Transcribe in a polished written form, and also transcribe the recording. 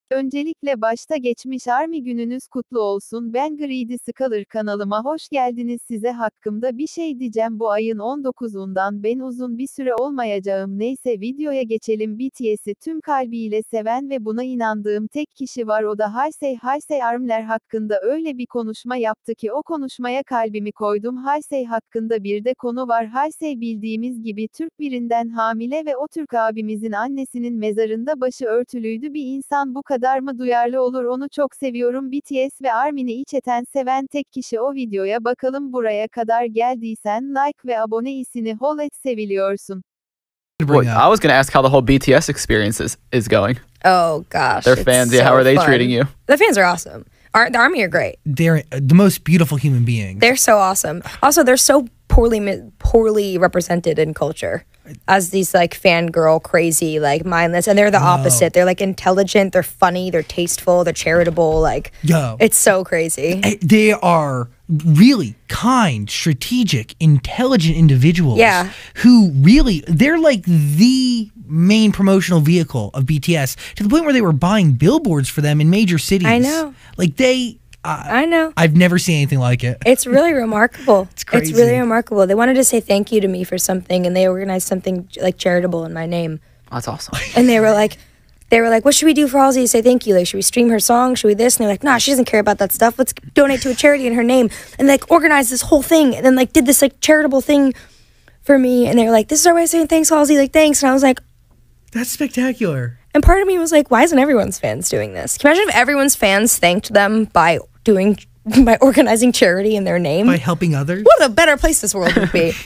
Öncelikle başta geçmiş Army gününüz kutlu olsun. Ben Greedy Scholar, kanalıma hoş geldiniz. Size hakkımda bir şey diyeceğim. Bu ayın 19'undan ben uzun bir süre olmayacağım. Neyse, videoya geçelim. BTS'i tüm kalbiyle seven ve buna inandığım tek kişi var, o da Halsey. Halsey Army'ler hakkında öyle bir konuşma yaptı ki o konuşmaya kalbimi koydum. Halsey hakkında bir de konu var. Halsey bildiğimiz gibi Türk birinden hamile ve o Türk abimizin annesinin mezarında başı örtülüydü. Bir insan bu kadar mı duyarlı olur? Onu çok seviyorum. BTS ve Armin'i içten seven tek kişi. O videoya bakalım. Buraya kadar geldiysen like ve abone isini hol et, seviliyorsun. Well, I was going to ask how the whole BTS experience is going. Oh gosh, Their fans, yeah, how are they treating you? The fans are awesome. The Army are great. They're the most beautiful human beings. They're so awesome. Also, they're so poorly represented in culture as these like fangirl, crazy, like mindless, and they're the opposite. They're like intelligent, they're funny, they're tasteful, they're charitable. Like, it's so crazy. They are really kind, strategic, intelligent individuals. Yeah. Who really, they're like the main promotional vehicle of BTS, to the point where they were buying billboards for them in major cities. I know. Like I know. I've never seen anything like it. It's really remarkable. It's crazy. It's really remarkable. They wanted to say thank you to me for something, and they organized something like charitable in my name. That's awesome. And they were like, what should we do for Halsey to say thank you? Like, should we stream her song? Should we this? And they're like, nah, she doesn't care about that stuff. Let's donate to a charity in her name. And like organized this whole thing, and then like did this like charitable thing for me. And they were like, this is our way of saying thanks, Halsey. Like, thanks. And I was like, That's spectacular. And part of me was like, why isn't everyone's fans doing this? Can you imagine if everyone's fans thanked them by organizing charity in their name? By helping others? What a better place this world would be.